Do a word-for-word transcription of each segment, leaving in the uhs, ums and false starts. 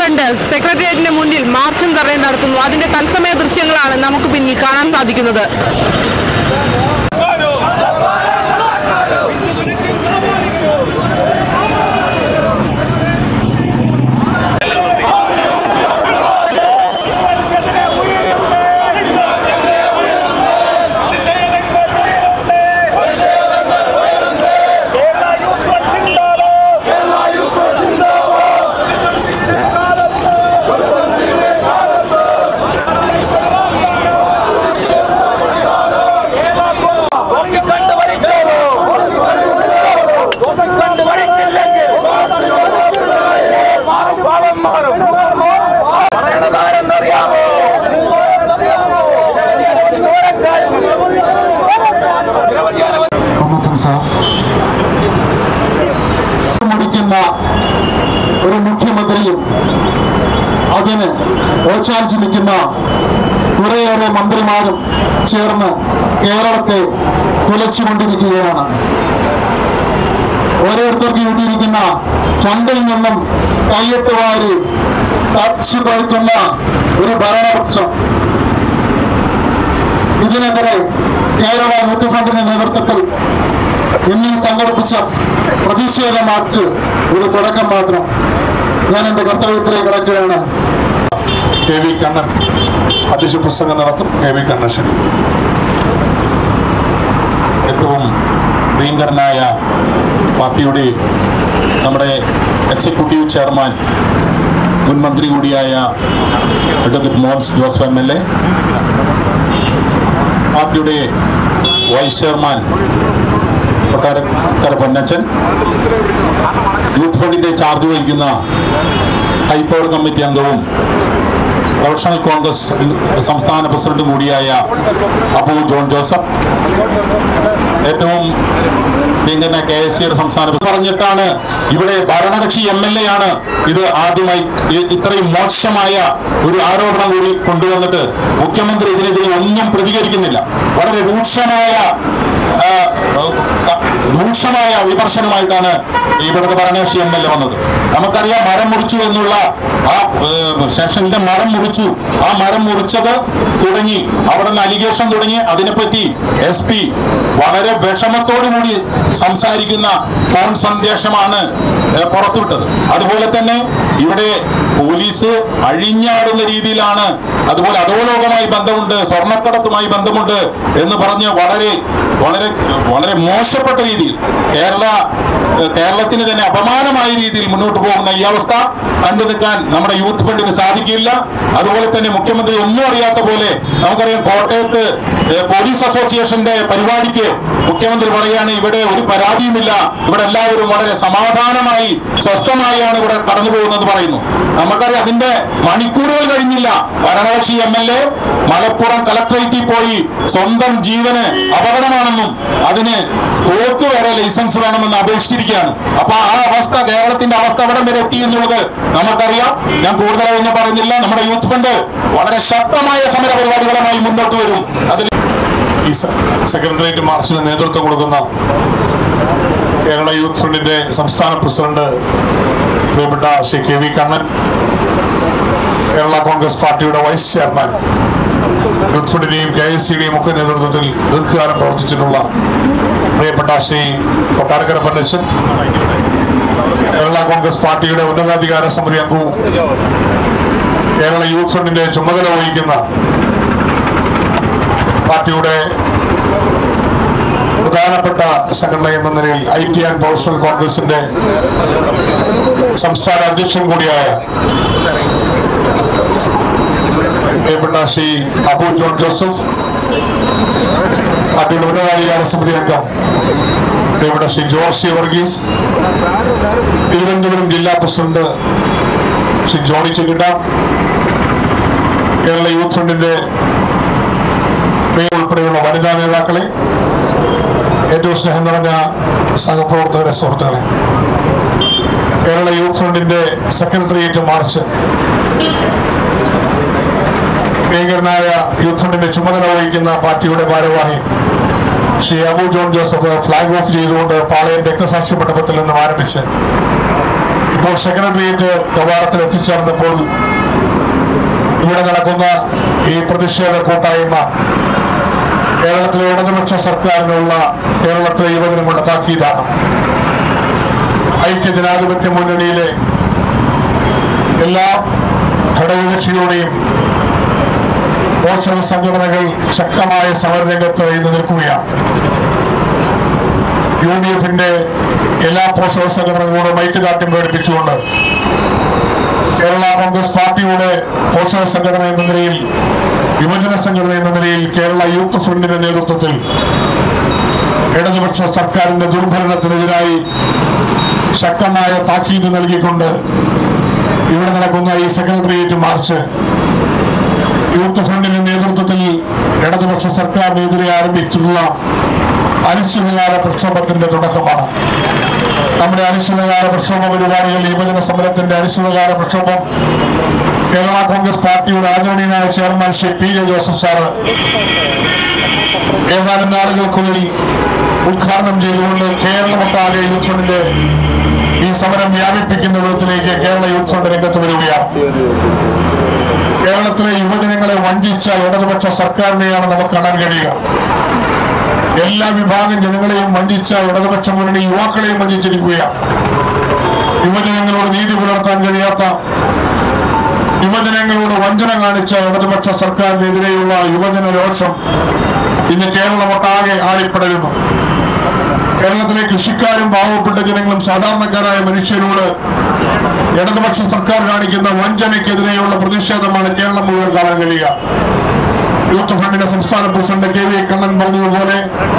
Front സെക്രട്ടേറിയറ്റിന് മുന്നിൽ മാർച്ചും ധർണയും നടത്തുന്നു. അതിന്റെ തത്സമയ ദൃശ്യങ്ങളാണ് നമുക്ക് പിന്നിൽ കാണാൻ സാധിക്കുന്നത്. ഒരു മുഖ്യമന്ത്രിയും അതിന് ഓച്ചാനിച്ച് നിൽക്കുന്ന കുറേയേറെ മന്ത്രിമാരും ചേർന്ന് കേരളത്തെ തുലച്ചുകൊണ്ടിരിക്കുകയാണ്. ഓരോരുത്തർക്ക് കിട്ടിയിരിക്കുന്ന ചന്തയിൽ നിന്നും കയ്യെട്ട് വാരി തച്ചു കഴിക്കുന്ന ഒരു ഭരണപക്ഷം. ഇതിനെതിരെ കേരള യൂത്ത് ഫണ്ടിന്റെ നേതൃത്വത്തിൽ ഇന്നീ സംഘടിപ്പിച്ച പ്രതിഷേധ മാർച്ച് ഒരു തുടക്കം മാത്രം. ഞാൻ എന്റെ കർത്തവ്യത്തിലേക്ക് കിടക്കുകയാണ്. കെ വി കണ്ണൻ അധ്യക്ഷ പ്രസംഗം നടത്തും. കെ വി കണ്ണൻ ക്ഷണി. ഏറ്റവും പ്രിയങ്കരനായ പാർട്ടിയുടെ നമ്മുടെ എക്സിക്യൂട്ടീവ് ചെയർമാൻ മുൻ മന്ത്രി കൂടിയായ advocate Mons Joseph M L A, പാർട്ടിയുടെ vice chairman Kottarakkara Ponnachan, youth ഫണ്ടിന്റെ ചാർജ് വഹിക്കുന്ന ഹൈപ്പവർ കമ്മിറ്റി അംഗവും പ്രൊഫഷണൽ കോൺഗ്രസ് സംസ്ഥാന പ്രസിഡന്റും കൂടിയായ അബു ജോൺ ജോസഫ്, ഏറ്റവും പ്രിയങ്കരനായ കെ എസ് സിയുടെ സംസ്ഥാന പറഞ്ഞിട്ടാണ് ഇവിടെ ഭരണകക്ഷി എം എൽ എ ആണ് ഇത് ആദ്യമായി ഇത്രയും മോശമായ ഒരു ആരോപണം കൂടി കൊണ്ടുവന്നിട്ട് മുഖ്യമന്ത്രി ഇതിനെതിരെ ഒന്നും പ്രതികരിക്കുന്നില്ല. വളരെ രൂക്ഷമായ രൂക്ഷമായ വിമർശനമായിട്ടാണ് ഇവിടുത്തെ ഭരണകക്ഷി എം എൽ എ വന്നത്. നമുക്കറിയാം, മരം മുറിച്ചു എന്നുള്ള ആ സ്റ്റേഷനിലെ മരം മുറിച്ചു, ആ മരം മുറിച്ചത് തുടങ്ങി അവിടെ നിന്ന് അലിഗേഷൻ തുടങ്ങി. അതിനെപ്പറ്റി എസ് പി വളരെ വിഷമത്തോടുകൂടി സംസാരിക്കുന്ന ഫോൺ സന്ദേശമാണ് പുറത്തുവിട്ടത്. അതുപോലെ തന്നെ ഇവിടെ പോലീസ് അഴിഞ്ഞാടുന്ന രീതിയിലാണ്, അതുപോലെ അധോലോകമായി ബന്ധമുണ്ട്, സ്വർണ്ണക്കടത്തുമായി ബന്ധമുണ്ട് എന്ന് പറഞ്ഞ് വളരെ വളരെ വളരെ മോശപ്പെട്ട രീതിയിൽ കേരള കേരളത്തിന് തന്നെ അപമാനമായ രീതിയിൽ മുന്നോട്ട് പോകുന്ന ഈ അവസ്ഥ കണ്ടു നിൽക്കാൻ നമ്മുടെ യൂത്ത് ഫണ്ടിന് സാധിക്കില്ല. അതുപോലെ തന്നെ മുഖ്യമന്ത്രി ഒന്നും അറിയാത്ത പോലെ, നമുക്കറിയാം, കോട്ടയത്ത് പോലീസ് അസോസിയേഷന്റെ പരിപാടിക്ക് മുഖ്യമന്ത്രി പറയുകയാണ് ഇവിടെ ഒരു പരാതിയുമില്ല, ഇവിടെ എല്ലാവരും വളരെ സമാധാനമായി സ്വസ്ഥമായാണ് ഇവിടെ കടന്നു പോകുന്നത് പറയുന്നു. നമുക്കറിയാം, അതിന്റെ മണിക്കൂറുകൾ കഴിഞ്ഞില്ല ഭരണകക്ഷി എം എൽ എ മലപ്പുറം കളക്ടറേറ്റിൽ പോയി സ്വന്തം ജീവന് അപകടമാണെന്നും അതിന് തോക്ക് വരെ ലൈസൻസ് വേണമെന്ന് അപേക്ഷിച്ചിരിക്കുകയാണ്. അപ്പൊ ആ അവസ്ഥ, കേരളത്തിന്റെ അവസ്ഥ എവിടം വരെ എത്തി എന്നുള്ളത് നമുക്കറിയാം. ഞാൻ കൂടുതലായൊന്നും പറയുന്നില്ല. നമ്മുടെ യൂത്ത് ഫണ്ട് വളരെ ശക്തമായ സമര പരിപാടികളുമായി മുന്നോട്ട് വരും. അതിൽ ഈ സെക്രട്ടേറിയറ്റ് മാർച്ചിന് നേതൃത്വം കൊടുക്കുന്ന കേരള യൂത്ത് ഫണ്ടിന്റെ സംസ്ഥാന പ്രസിഡന്റ് പ്രിയപ്പെട്ട ശ്രീ കെ വി കണ്ണൻ, കേരള കോൺഗ്രസ് പാർട്ടിയുടെ വൈസ് ചെയർമാൻ, യൂത്ത് ഫണ്ടിന്റെയും കെ എസ് സിയുടെയും ഒക്കെ നേതൃത്വത്തിൽ ദീർഘകാലം പ്രവർത്തിച്ചിട്ടുള്ള പ്രിയപ്പെട്ട ശ്രീ കൊട്ടാരക്കര പൊന്നച്ചൻ, കേരള കോൺഗ്രസ് പാർട്ടിയുടെ ഉന്നതാധികാര സമിതി അംഗവും കേരള യൂത്ത് ഫണ്ടിന്റെ ചുമതല വഹിക്കുന്ന പാർട്ടിയുടെ പ്രധാനപ്പെട്ട സംഘടന എന്ന നിലയിൽ ഐ ടി ആൻഡ് പ്രൊഫഷണൽ കോൺഗ്രസിന്റെ സംസ്ഥാന അധ്യക്ഷൻ കൂടിയായ പ്രിയപ്പെട്ട ശ്രീ അബു ജോൺ ജോസഫ്, പാർട്ടിയുടെ ഉന്നതാധികാര സമിതി അംഗം പ്രിയപ്പെട്ട ശ്രീ ജോർജ് സി വർഗീസ്, തിരുവനന്തപുരം ജില്ലാ പ്രസിഡന്റ് ശ്രീ ജോണി ചെക്കിട്ട, കേരള യൂത്ത് ഫണ്ടിന്റെ ഉൾപ്പെടെയുള്ള വനിതാ നേതാക്കളെ, ഏറ്റവും സ്നേഹം നിറഞ്ഞ സഹപ്രവർത്തകരെ, സുഹൃത്തുക്കളെ, കേരള യൂത്ത് ഫണ്ടിന്റെ സെക്രട്ടേറിയറ്റ് മാർച്ച് പ്രിയങ്കരനായ യൂത്ത് ഫണ്ടിന്റെ ചുമതല വഹിക്കുന്ന പാർട്ടിയുടെ ഭാരവാഹി ശ്രീ അബു ജോൺ ജോസഫ് ഫ്ലാഗ് ഓഫ് ചെയ്തുകൊണ്ട് പാളയം രക്തസാക്ഷി മണ്ഡപത്തിൽ നിന്നും ആരംഭിച്ച് ഇപ്പോൾ സെക്രട്ടേറിയറ്റ് കവാടത്തിൽ എത്തിച്ചേർന്നപ്പോൾ ഇവിടെ നടക്കുന്ന ഈ പ്രതിഷേധ കൂട്ടായ്മ കേരളത്തിലെ ഇടതുപക്ഷ സർക്കാരിനുള്ള കേരളത്തിലെ യുവജനങ്ങളുടെ താക്കീതാണ്. ഐക്യ ജനാധിപത്യ മുന്നണിയിലെ എല്ലാ ഘടകകക്ഷികളുടെയും പോഷക സംഘടനകൾ ശക്തമായ സമരരംഗത്ത് ഇന്ന് നിൽക്കുകയാണ്. യു ഡി എഫിന്റെ എല്ലാ പോഷക സംഘടനകളോടും ഐക്യദാർഢ്യം പ്രകടിപ്പിച്ചുകൊണ്ട് കേരള കോൺഗ്രസ് പാർട്ടിയുടെ പോഷക സംഘടന എന്ന നിലയിൽ, യുവജന സംഘടന എന്ന നിലയിൽ കേരള യൂത്ത് ഫ്രണ്ടിന്റെ നേതൃത്വത്തിൽ ഇടതുപക്ഷ സർക്കാരിന്റെ ദുർഭരണത്തിനെതിരായി ശക്തമായ താക്കീത് നൽകിക്കൊണ്ട് ഇവിടെ നടക്കുന്ന ഈ സെക്രട്ടേറിയറ്റ് മാർച്ച് യൂത്ത് ഫ്രണ്ടിന്റെ നേതൃത്വത്തിൽ ഇടതുപക്ഷ സർക്കാരിനെതിരെ ആരംഭിച്ചിട്ടുള്ള അനിശ്ചിതകാല പ്രക്ഷോഭത്തിന്റെ തുടക്കമാണ്. നമ്മുടെ അനിശ്ചിതകാല പ്രക്ഷോഭ പരിപാടികൾ, യുവജന സമരത്തിന്റെ അനിശ്ചിതകാല പ്രക്ഷോഭം കേരള കോൺഗ്രസ് പാർട്ടിയുടെ ആദരണീയനായ chairman Shri P J Joseph sir ഏതാനും നാളുകൾക്കുള്ളിൽ ഉദ്ഘാടനം ചെയ്തുകൊണ്ട് കേരളമൊട്ടാകെ യൂത്ത് ഫ്രണ്ടിന്റെ ഈ സമരം വ്യാപിപ്പിക്കുന്ന വിധത്തിലേക്ക് കേരള യൂത്ത് ഫ്രണ്ട് രംഗത്ത് വരികയാണ്. കേരളത്തിലെ യുവജനങ്ങളെ വഞ്ചിച്ച ഇടതുപക്ഷ സർക്കാരിനെയാണ് നമുക്ക് കാണാൻ കഴിയുക. എല്ലാ വിഭാഗം ജനങ്ങളെയും വഞ്ചിച്ച ഇടതുപക്ഷ മുന്നണി യുവാക്കളെയും വഞ്ചിച്ചിരിക്കുകയാണ്. യുവജനങ്ങളോട് നീതി പുലർത്താൻ കഴിയാത്ത, യുവജനങ്ങളോട് വഞ്ചന കാണിച്ച ഇടതുപക്ഷ സർക്കാരിനെതിരെയുള്ള യുവജന രോഷം ഇന്ന് കേരളമൊട്ടാകെ ആളിപ്പടരുന്നു. കേരളത്തിലെ കൃഷിക്കാരും പാവപ്പെട്ട ജനങ്ങളും സാധാരണക്കാരായ മനുഷ്യരോട് ഇടതുപക്ഷ സർക്കാർ കാണിക്കുന്ന വഞ്ചനയ്ക്കെതിരെയുള്ള പ്രതിഷേധമാണ് കേരളം മുഴുവൻ കാണാൻ കഴിയുക. യൂത്ത് ഫ്രണ്ടിന്റെ സംസ്ഥാന പ്രസിഡന്റ് കെ വി കണ്ണൻ പറഞ്ഞതുപോലെ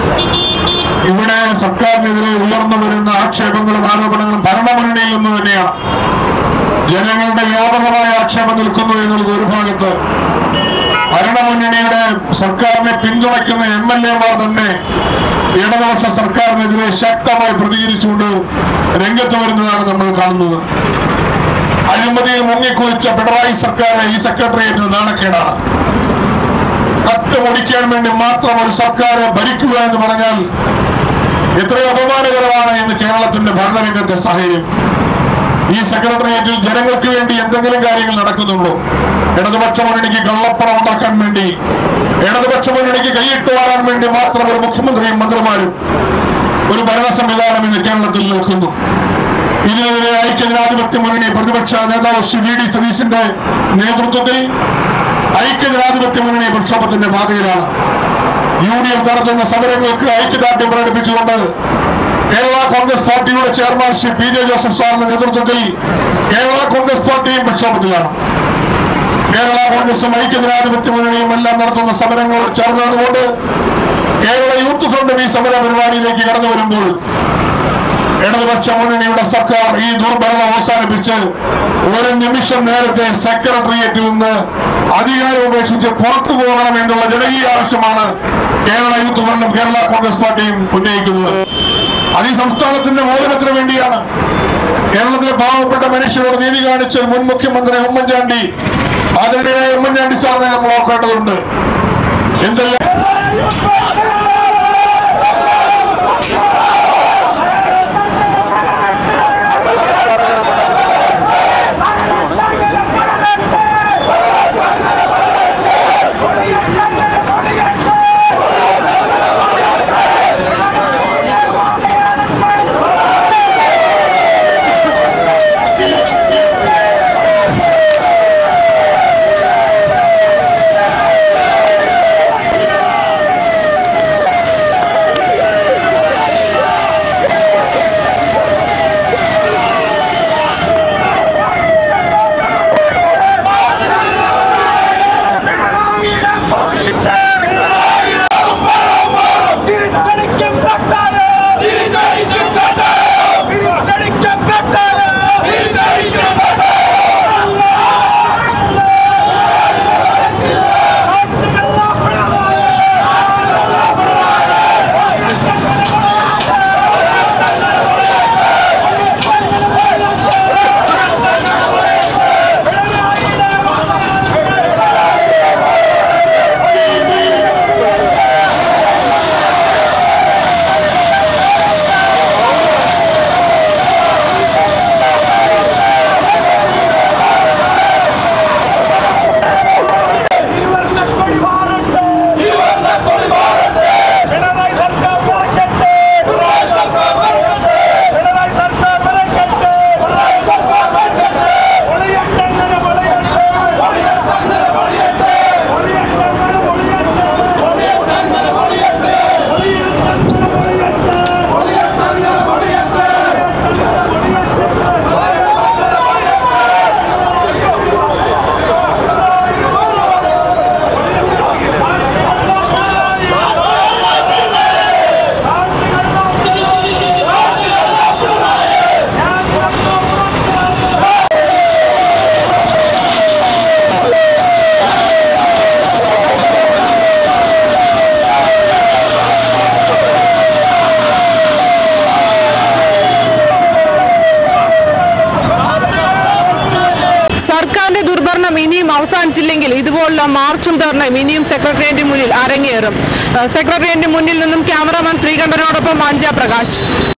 ഇവിടെ സർക്കാരിനെതിരെ ഉയർന്നു വരുന്ന ആക്ഷേപങ്ങളും ആരോപണങ്ങളും ഭരണമുന്നണിയിൽ നിന്ന് തന്നെയാണ്. ജനങ്ങളുടെ വ്യാപകമായ ആക്ഷേപം നിൽക്കുന്നു എന്നുള്ളത് ഒരു ഭാഗത്ത്, ഭരണമുന്നണിയുടെ സർക്കാരിനെ പിന്തുണയ്ക്കുന്ന എം എൽ എമാർ തന്നെ ഇടതുപക്ഷ സർക്കാരിനെതിരെ ശക്തമായി പ്രതികരിച്ചുകൊണ്ട് രംഗത്ത് വരുന്നതാണ് നമ്മൾ കാണുന്നത്. അഴിമതിയിൽ മുങ്ങിക്കുളിച്ച പിണറായി സർക്കാരിനെ ഈ സെക്രട്ടേറിയറ്റ് നാണക്കേടാണ്. കട്ടുമുടിക്കാൻ വേണ്ടി മാത്രം ഒരു സർക്കാർ ഭരിക്കുക എന്ന് പറഞ്ഞാൽ എത്രയോ അപമാനകരമാണ് എന്ന് കേരളത്തിന്റെ ഭരണരംഗത്തെ സാഹചര്യം. ഈ സെക്രട്ടേറിയറ്റിൽ ജനങ്ങൾക്ക് വേണ്ടി എന്തെങ്കിലും കാര്യങ്ങൾ നടക്കുന്നുള്ളൂ. ഇടതുപക്ഷ മുന്നണിക്ക് കള്ളപ്പണം ഉണ്ടാക്കാൻ വേണ്ടി, ഇടതുപക്ഷ മുന്നണിക്ക് കൈയിട്ട് വാരാൻ വേണ്ടി മാത്രം ഒരു മുഖ്യമന്ത്രിയും മന്ത്രിമാരും ഒരു ഭരണ സംവിധാനം ഇന്ന് കേരളത്തിൽ നിൽക്കുന്നു. ഇതിനെതിരെ ഐക്യ ജനാധിപത്യ മുന്നണി പ്രതിപക്ഷ നേതാവ് ശ്രീ വി ഡി സതീശന്റെ നേതൃത്വത്തിൽ ഐക്യ ജനാധിപത്യ മുന്നണി പ്രക്ഷോഭത്തിന്റെ പാതയിലാണ്. യു ഡി എഫ് നടത്തുന്ന സമരങ്ങൾക്ക് ഐക്യദാർഢ്യം പ്രകടിപ്പിച്ചുകൊണ്ട് കേരള കോൺഗ്രസ് പാർട്ടിയുടെ chairman Shri P J Joseph സാറിന്റെ നേതൃത്വത്തിൽ കേരള കോൺഗ്രസ് പാർട്ടിയും പ്രക്ഷോഭത്തിലാണ്. കേരള കോൺഗ്രസും ഐക്യ ജനാധിപത്യ മുന്നണിയും എല്ലാം നടത്തുന്ന സമരങ്ങളോട് ചേർന്നതുകൊണ്ട് കേരള യൂത്ത് ഫ്രണ്ടും ഈ സമര പരിപാടിയിലേക്ക് കടന്നു വരുമ്പോൾ ഇടതുപക്ഷ മുന്നണിയുടെ സർക്കാർ ഈ ദുർഭരണം അവസാനിപ്പിച്ച് ഒരു നിമിഷം നേരത്തെ സെക്രട്ടേറിയറ്റിൽ നിന്ന് അധികാരം ഉപേക്ഷിച്ച് പുറത്തു പോകണം എന്നുള്ള ജനകീയ ആവശ്യമാണ് കേരള യൂത്ത് ഫ്രണ്ടും കേരള കോൺഗ്രസ് പാർട്ടിയും ഉന്നയിക്കുന്നത്. അത് ഈ സംസ്ഥാനത്തിന്റെ മോചനത്തിന് വേണ്ടിയാണ്. കേരളത്തിലെ പാവപ്പെട്ട മനുഷ്യരോട് നീതി കാണിച്ച മുൻ മുഖ്യമന്ത്രി ഉമ്മൻചാണ്ടി, ആദരണീയനായ ഉമ്മൻചാണ്ടി സാറിനെ നമ്മൾ നോക്കേണ്ടതുണ്ട്. എന്തെല്ലാം പ്രചാരണം ഇനിയും അവസാനിച്ചില്ലെങ്കിൽ ഇതുപോലുള്ള മാർച്ചും ധർണയും ഇനിയും സെക്രട്ടേറിയറ്റിന് മുന്നിൽ അരങ്ങേറും. സെക്രട്ടേറിയറ്റിന് മുന്നിൽ നിന്നും ക്യാമറാമാൻ ശ്രീകണ്ഠനോടൊപ്പം അഞ്ജ പ്രകാശ്.